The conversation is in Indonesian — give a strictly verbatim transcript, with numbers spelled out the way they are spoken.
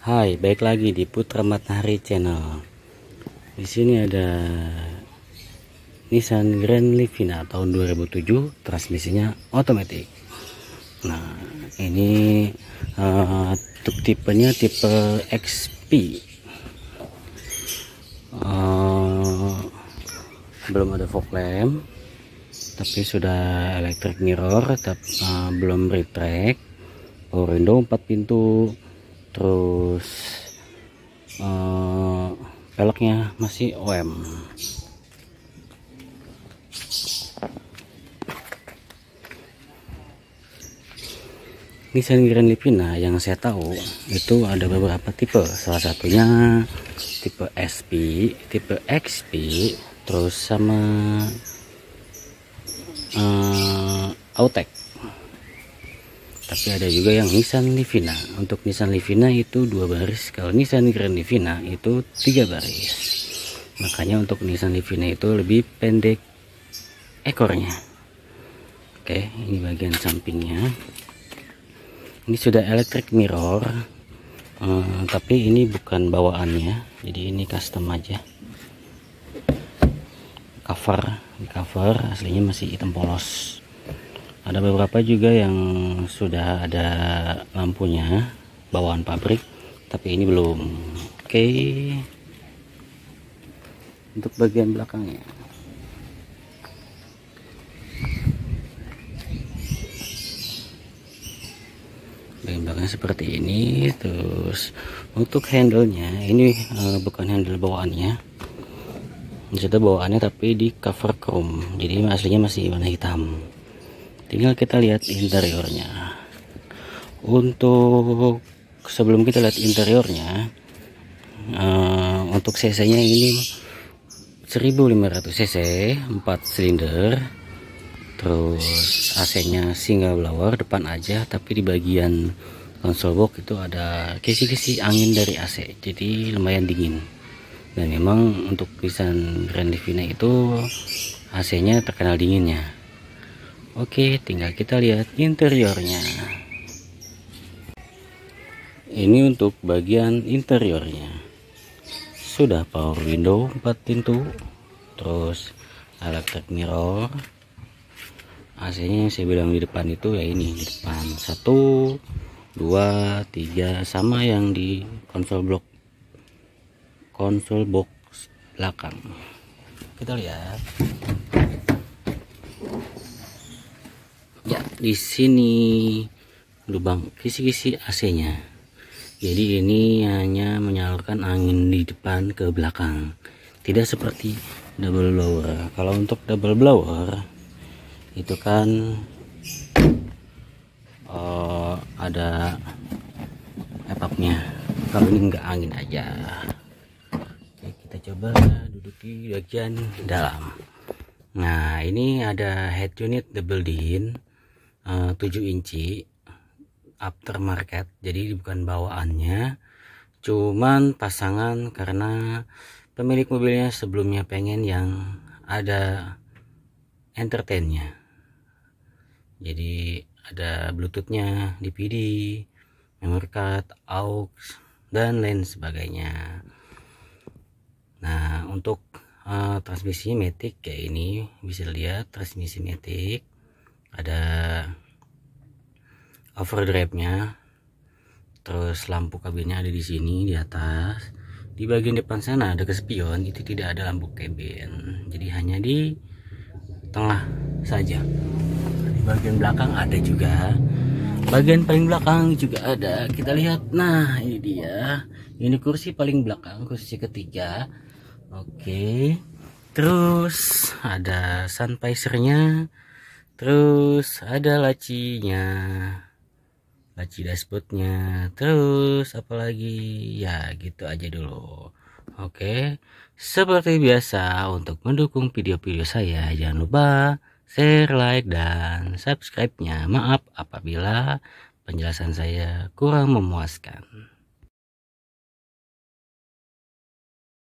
Hai, baik lagi di Putra Matahari Channel. Di sini ada Nissan Grand Livina tahun dua ribu tujuh, transmisinya otomatis. Nah, ini uh, tipenya tipe X P. Uh, belum ada fog lamp, tapi sudah electric mirror, tapi uh, belum retract. Power window empat pintu. Terus uh, peleknya masih O M. Nissan Grand Livina yang saya tahu itu ada beberapa tipe, salah satunya tipe S P, tipe X P, terus sama uh, Autek. Tapi ada juga yang Nissan Livina. Untuk Nissan Livina itu dua baris, kalau Nissan Grand Livina itu tiga baris. Makanya untuk Nissan Livina itu lebih pendek ekornya. Oke, ini bagian sampingnya. Ini sudah electric mirror, uh, tapi ini bukan bawaannya, jadi ini custom aja. Cover, di cover aslinya masih hitam polos. Ada beberapa juga yang sudah ada lampunya bawaan pabrik, tapi ini belum. Oke, untuk bagian belakangnya, bagian belakang seperti ini. Terus untuk handle-nya ini uh, bukan handle bawaannya, itu bawaannya tapi di cover chrome, jadi aslinya masih warna hitam. Tinggal kita lihat interiornya. Untuk sebelum kita lihat interiornya, uh, untuk cc nya ini seribu lima ratus cc, empat silinder. Terus A C nya single blower depan aja, tapi di bagian konsol box itu ada kisi-kisi angin dari A C, jadi lumayan dingin. Dan memang untuk Nissan Grand Livina itu A C nya terkenal dinginnya. Oke, tinggal kita lihat interiornya. Ini untuk bagian interiornya. Sudah power window empat pintu, terus electric mirror. A C nya yang saya bilang di depan itu ya ini di depan satu, dua, tiga, sama yang di konsol box konsol box belakang. Kita lihat. Ya, di sini lubang kisi-kisi A C nya. Jadi ini hanya menyalurkan angin di depan ke belakang, tidak seperti double blower. Kalau untuk double blower itu kan uh, ada etapnya. Kalau ini enggak, angin aja. Oke, kita coba duduk di bagian dalam. Nah, ini ada head unit double din uh, tujuh inci aftermarket, jadi bukan bawaannya, cuman pasangan karena pemilik mobilnya sebelumnya pengen yang ada entertainnya. Jadi ada bluetoothnya, D V D, memory card, aux, dan lain sebagainya. Nah, untuk uh, transmisi matic kayak ini, bisa lihat transmisi matic, ada overdrive nya, terus lampu kabinnya ada di sini di atas. Di bagian depan sana ada spion, itu tidak ada lampu kabin, jadi hanya di tengah saja. Di bagian belakang ada juga, bagian paling belakang juga ada. Kita lihat, nah ini dia, ini kursi paling belakang, kursi ketiga. Oke, terus ada sun visor-nya, terus ada lacinya, laci dashboardnya, terus apalagi ya gitu aja dulu. Oke, seperti biasa, untuk mendukung video-video saya jangan lupa share, like, dan subscribe-nya. Maaf apabila penjelasan saya kurang memuaskan.